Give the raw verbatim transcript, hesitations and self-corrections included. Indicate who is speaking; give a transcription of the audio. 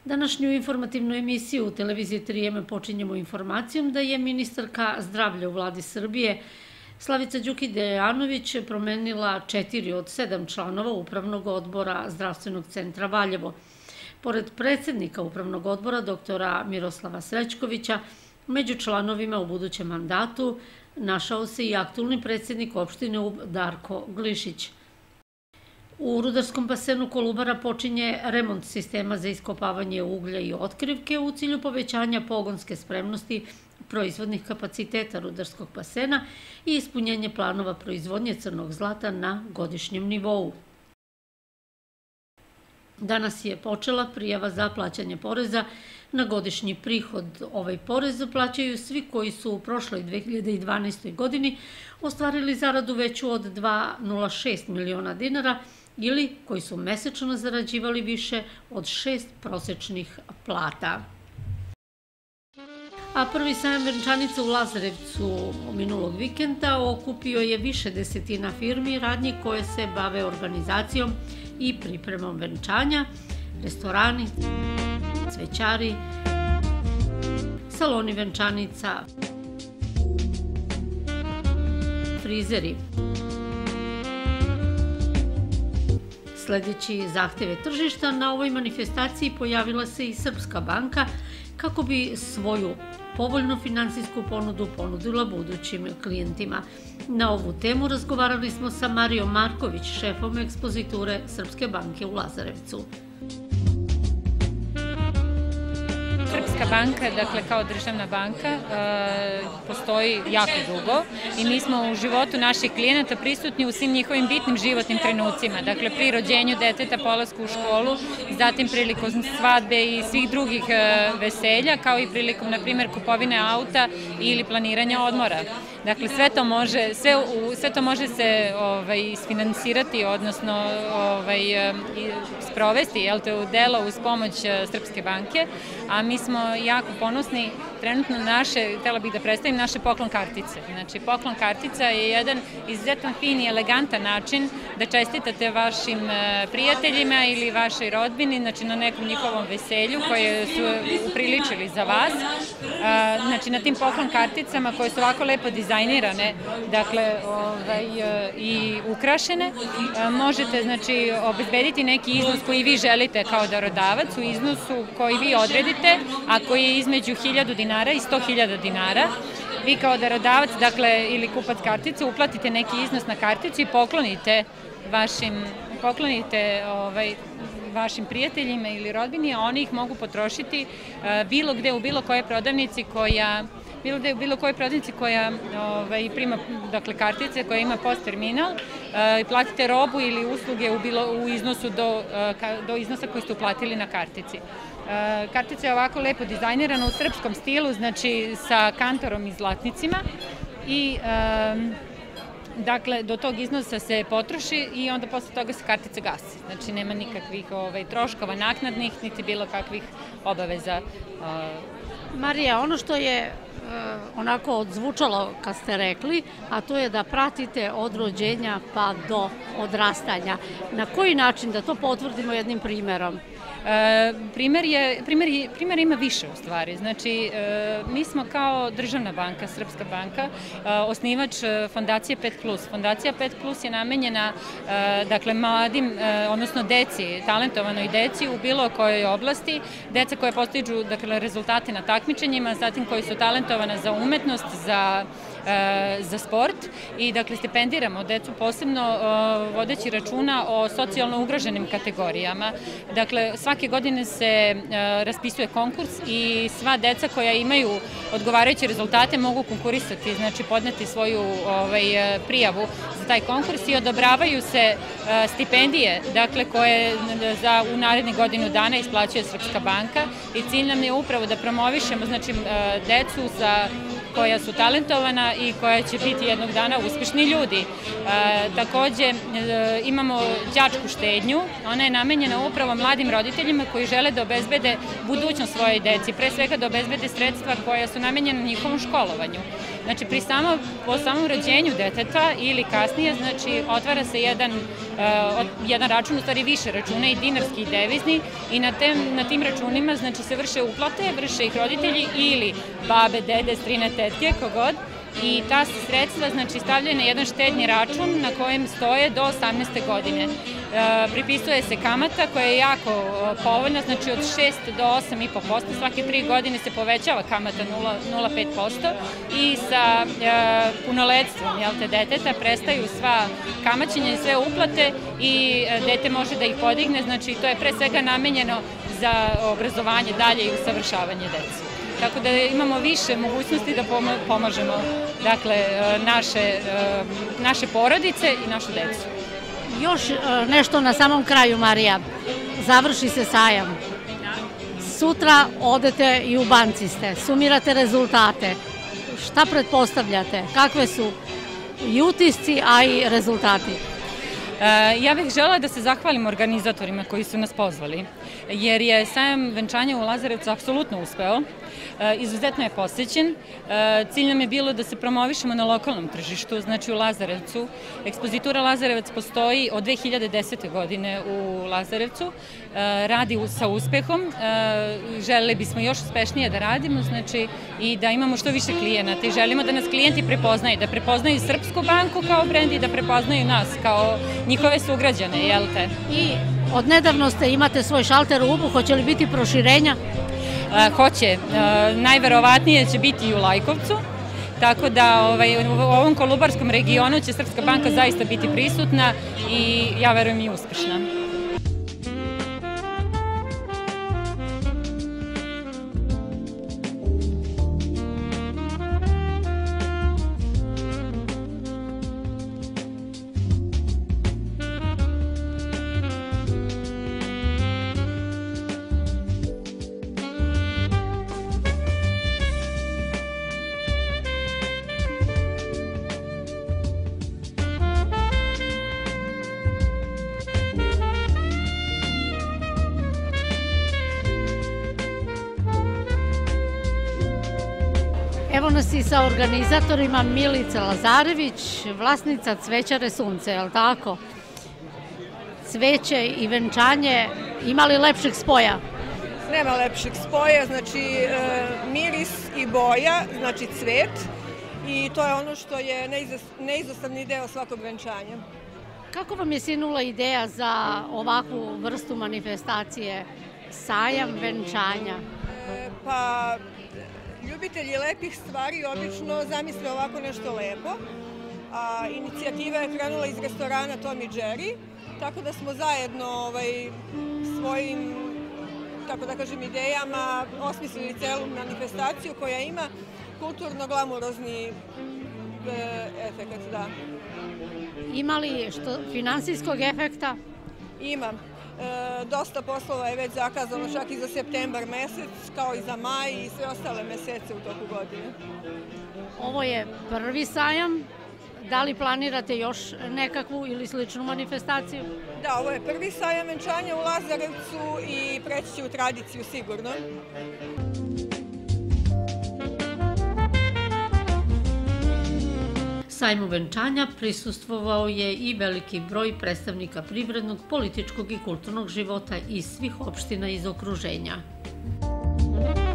Speaker 1: Današnju informativnu emisiju u televiziji tri M počinjemo informacijom da je ministarka zdravlja u vladi Srbije Slavica Đukić Dejanović promenila četiri od sedam članova Upravnog odbora Zdravstvenog centra Valjevo. Pored predsednika Upravnog odbora doktora Miroslava Srećkovića, među članovima u budućem mandatu našao se i aktuelni predsednik opštine Ub Darko Glišić. U rudarskom basenu Kolubara počinje remont sistema za iskopavanje uglja i otkrivke u cilju povećanja pogonske spremnosti proizvodnih kapaciteta rudarskog basena i ispunjenje planova proizvodnje crnog zlata na godišnjem nivou. Danas je počela prijava za plaćanje poreza na godišnji prihod. Ovaj porez plaćaju svi koji su u prošloj dve hiljade dvanaestoj. godini ostvarili zaradu veću od dva zarez nula šest miliona dinara ili koji su mesečno zarađivali više od šest prosečnih plata. A prvi sajam venčanica u Lazarevcu minulog vikenda okupio je više desetina firmi i radnji koje se bave organizacijom i pripremom venčanja, restorani, cvećari, saloni venčanica, frizeri. Sledeći zahteve tržišta, na ovoj manifestaciji pojavila se i Srpska banka kako bi svoju povoljnu finansijsku ponudu ponudila budućim klijentima. Na ovu temu razgovarali smo sa Marijom Marković, šefom ekspoziture Srpske banke u Lazarevcu.
Speaker 2: Srpska banka, dakle kao državna banka, postoji jako dugo i mi smo u životu naših klijenata prisutni u svim njihovim bitnim životnim trenucima. Dakle, pri rođenju deteta, polasku u školu, zatim prilikom svadbe i svih drugih veselja, kao i prilikom, na primjer, kupovine auta ili planiranja odmora. Dakle, sve to može, sve, sve to može se ovaj, isfinansirati, odnosno ovaj, sprovesti, jel te, u delo uz pomoć Srpske banke, a mi smo jako ponosni trenutno naše, htela bih da predstavim naše poklon kartice. Znači, poklon kartica je jedan izuzetan fin i elegantan način da čestitate vašim prijateljima ili vašoj rodbini, znači na nekom njihovom veselju koje su upriličili za vas. Znači, na tim poklon karticama koje su ovako lepo dizajnirane, dakle, ovaj, i ukrašene, možete, znači, obezbediti neki iznos koji vi želite kao darodavac u iznosu koji vi odredite, a koji je između hiljadu dinara i sto hiljada dinara. Vi kao darodavac, dakle, ili kupac kartice, uplatite neki iznos na karticu i poklonite vašim, poklonite ovaj, vašim prijateljima ili rodbini, a oni ih mogu potrošiti bilo gde u bilo koje prodavnici koja bilo gde u bilo kojoj prodavnici koja ovaj, prima, dakle, kartice, koja ima post terminal i platite robu ili usluge u, bilo, u iznosu do, do iznosa koji ste uplatili na kartici. Kartica je ovako lepo dizajnirana u srpskom stilu, znači sa kantorom i zlatnicima i dakle, do tog iznosa se potroši i onda posle toga se kartica gasi. Znači, nema nikakvih ovaj, troškova naknadnih, niti bilo kakvih obaveza.
Speaker 1: Marija, ono što je onako odzvučalo kad ste rekli, a to je da pratite od rođenja pa do odrastanja. Na koji način da to potvrdimo jednim primerom?
Speaker 2: Primer, je, primer, je, primer ima više u stvari. Znači, mi smo kao državna banka, Srpska banka, osnivač Fondacije pet plus. Fondacija pet plus je namenjena, dakle, mladim, odnosno deci, talentovanoj deci u bilo kojoj oblasti, deca koja postižu, dakle, rezultate na takmičenjima, zatim koji su talentovana za umetnost, za za sport i, dakle, stipendiramo decu posebno vodeći računa o socijalno ugroženim kategorijama. Dakle, svake godine se raspisuje konkurs i sva deca koja imaju odgovarajuće rezultate mogu konkurisati, znači podneti svoju ovaj, prijavu za taj konkurs i odobravaju se stipendije, dakle, koje za u narednih godinu dana isplaćuje Srpska banka i cilj nam je upravo da promovišemo, znači, decu za koja su talentovana i koja će biti jednog dana uspešni ljudi. E, takođe, e, imamo đačku štednju, ona je namenjena upravo mladim roditeljima koji žele da obezbede budućnost svoje deci, pre svega da obezbede sredstva koja su namenjena njihovom školovanju. Znači, pri samo, po samom rođenju deteta ili kasnije, znači, otvara se jedan, uh, jedan račun, u stvari više računa, i dinarski i devizni, i na, tem, na tim računima, znači, se vrše uplate, vrše ih roditelji ili babe, dede, strine, tetke, kogod, i ta se sredstva, znači, stavljaju na jedan štedni račun na kojem stoje do osamnaeste godine. E, pripisuje se kamata koja je jako povoljna, znači od šest do osam i po posto, svake tri godine se povećava kamata nula zarez pet posto i sa e, punoletstvom, jel te, deteta prestaju sva kamaćenja i sve uplate i e, dete može da ih podigne, znači to je pre svega namenjeno za obrazovanje dalje i usavršavanje dece. Tako da imamo više mogućnosti da pomažemo, dakle, naše, naše porodice i našu decu.
Speaker 1: Još nešto na samom kraju, Marija. Završi se sajam. Sutra odete i u banci ste, sumirate rezultate. Šta pretpostavljate? Kakve su i utisci, a i rezultati?
Speaker 2: Ja bih želela da se zahvalim organizatorima koji su nas pozvali, jer je sajam venčanja u Lazarevcu apsolutno uspeo. Izuzetno je posećen. Cilj nam je bilo da se promovišemo na lokalnom tržištu, znači u Lazarevcu. Ekspozitura Lazarevac postoji od dve hiljade desete. godine u Lazarevcu. Radi sa uspehom. Želeli bismo još uspešnije da radimo, znači, i da imamo što više klijenata. I želimo da nas klijenti prepoznaju, da prepoznaju Srpsku banku kao brend i da prepoznaju nas kao njihove sugrađane, jel te?
Speaker 1: I od nedavno ste imate svoj šalter u Ubu, hoće li biti proširenja?
Speaker 2: Hoće. Najverovatnije će biti i u Lajkovcu, tako da u ovom Kolubarskom regionu će Srpska banka zaista biti prisutna i ja verujem i uspešna.
Speaker 1: Evo nas i sa organizatorima, Milica Lazarević, vlasnica Cvećare Sunce, je li tako? Cveće i venčanje, ima li lepšeg spoja?
Speaker 3: Nema lepšeg spoja, znači miris i boja, znači cvet, i to je ono što je neizostavni deo svakog venčanja.
Speaker 1: Kako vam je sinula ideja za ovakvu vrstu manifestacije, sajam venčanja?
Speaker 3: Pa, ljubitelji lepih stvari obično zamisle ovako nešto lepo. Inicijativa je krenula iz restorana Tom i Jerry, tako da smo zajedno svojim, tako da kažem, idejama osmislili celu manifestaciju koja ima kulturno-glamurozni efekt, da.
Speaker 1: Ima li finansijskog efekta?
Speaker 3: Ima. Dosta poslova je već zakazano čak i za septembar mesec, kao i za maj i sve ostale mesece u toku godine.
Speaker 1: Ovo je prvi sajam. Da li planirate još nekakvu ili sličnu manifestaciju?
Speaker 3: Da, ovo je prvi sajam venčanja u Lazarevcu i preći će u tradiciju sigurno.
Speaker 1: Sajmu venčanja prisustvovao je i veliki broj predstavnika privrednog, političkog i kulturnog života iz svih opština iz okruženja.